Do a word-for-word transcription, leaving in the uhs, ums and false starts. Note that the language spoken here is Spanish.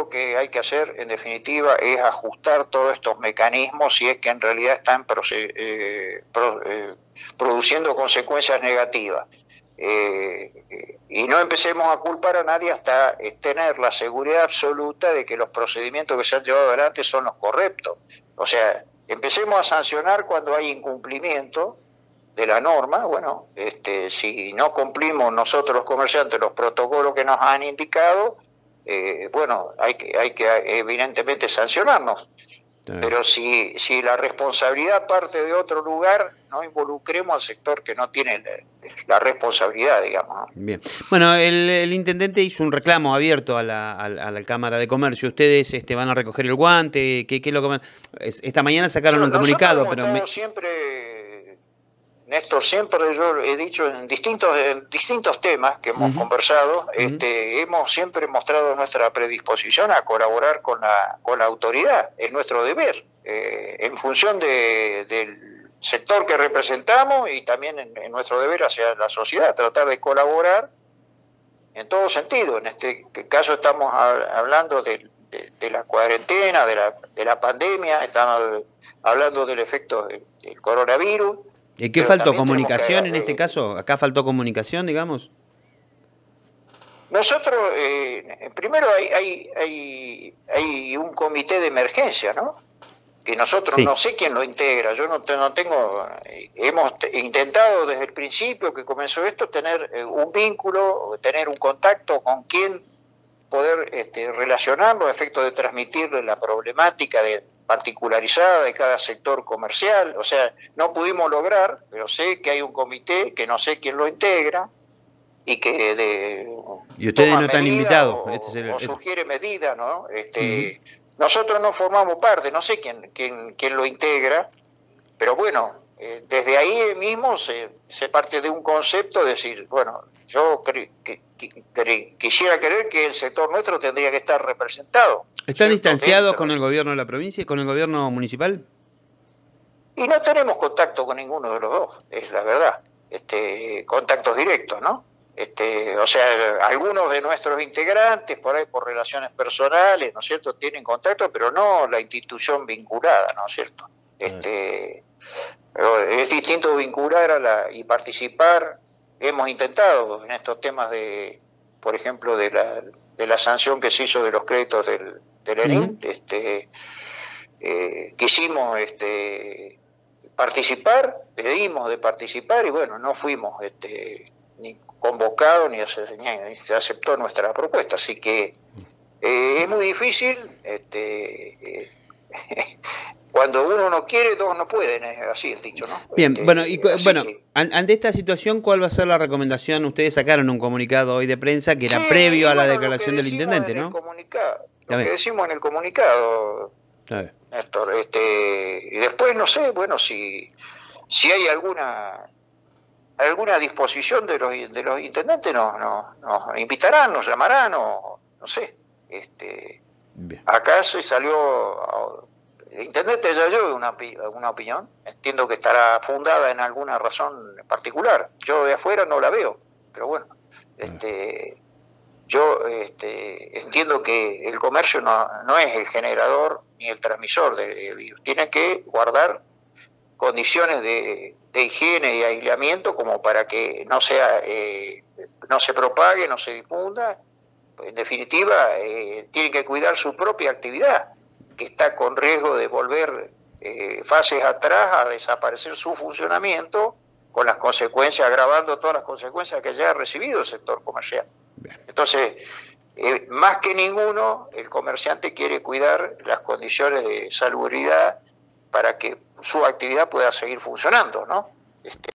que hay que hacer, en definitiva, es ajustar todos estos mecanismos si es que en realidad están eh, pro, eh, produciendo consecuencias negativas. Eh, y no empecemos a culpar a nadie hasta tener la seguridad absoluta de que los procedimientos que se han llevado adelante son los correctos. O sea, empecemos a sancionar cuando hay incumplimiento de la norma. Bueno, este, si no cumplimos nosotros los comerciantes los protocolos que nos han indicado, eh, bueno, hay que, hay que evidentemente sancionarnos. Pero si, si la responsabilidad parte de otro lugar, no involucremos al sector que no tiene la, la responsabilidad, digamos, ¿no? Bien. Bueno, el, el intendente hizo un reclamo abierto a la, a la, a la Cámara de Comercio. ¿Ustedes este, van a recoger el guante? ¿Qué, qué es lo que van? Esta mañana sacaron yo, un comunicado, pero me... siempre, Néstor, siempre yo he dicho en distintos, en distintos temas que hemos uh-huh. conversado, uh-huh. este, hemos siempre mostrado nuestra predisposición a colaborar con la, con la autoridad. Es nuestro deber, eh, en función de, del sector que representamos y también en, en nuestro deber hacia la sociedad, tratar de colaborar en todo sentido. En este caso estamos hablando de, de, de la cuarentena, de la, de la pandemia, estamos hablando del efecto del, del coronavirus. ¿Y qué faltó? ¿Comunicación que, en este eh, caso? ¿Acá faltó comunicación, digamos? Nosotros, eh, primero hay, hay, hay, hay un comité de emergencia, ¿no? Que nosotros sí. no sé quién lo integra, yo no, no tengo, eh, hemos intentado desde el principio que comenzó esto tener eh, un vínculo, tener un contacto con quien poder este, relacionarlo a efecto de transmitirle la problemática de particularizada de cada sector comercial. O sea, no pudimos lograr, pero sé que hay un comité que no sé quién lo integra y que de, y ustedes no están invitados o, este es el, o sugiere medidas, ¿no? Este, uh-huh. Nosotros no formamos parte, no sé quién quién, quién lo integra, pero bueno, eh, desde ahí mismo se, se parte de un concepto de decir, bueno, yo cre, que, que, que, quisiera creer que el sector nuestro tendría que estar representado. ¿Están distanciados con el gobierno de la provincia y con el gobierno municipal? Y no tenemos contacto con ninguno de los dos, es la verdad. Este, contactos directos, ¿no? Este, o sea, algunos de nuestros integrantes, por ahí por relaciones personales, ¿no es cierto?, tienen contacto, pero no la institución vinculada, ¿no es cierto? Este, pero es distinto vincular a la, y participar. Hemos intentado en estos temas de, por ejemplo, de la, de la sanción que se hizo de los créditos del, del ENIM, uh-huh. este, eh, quisimos este, participar, pedimos de participar y bueno, no fuimos este, ni convocados ni, ni se aceptó nuestra propuesta, así que eh, es muy difícil, este, eh, cuando uno no quiere, dos no pueden, es así el dicho, ¿no? Bien, este, bueno, y bueno, que... ante esta situación, ¿cuál va a ser la recomendación? Ustedes sacaron un comunicado hoy de prensa que era sí, previo a la bueno, declaración del intendente, ¿no? Comunicado, lo que decimos en el comunicado, Néstor, este, y después no sé, bueno, si, si hay alguna alguna disposición de los de los intendentes, nos, nos, nos invitarán, nos llamarán, o no sé. Este, Bien. Acá se salió... El intendente ya dio una, una opinión, entiendo que estará fundada en alguna razón particular. Yo de afuera no la veo, pero bueno, este, yo este, entiendo que el comercio no, no es el generador ni el transmisor del virus. Tiene que guardar condiciones de, de higiene y aislamiento como para que no sea, eh, no se propague, no se difunda. En definitiva, eh, tiene que cuidar su propia actividad, que está con riesgo de volver eh, fases atrás a desaparecer su funcionamiento, con las consecuencias, agravando todas las consecuencias que ya ha recibido el sector comercial. Entonces, eh, más que ninguno, el comerciante quiere cuidar las condiciones de salubridad para que su actividad pueda seguir funcionando, ¿no? Este,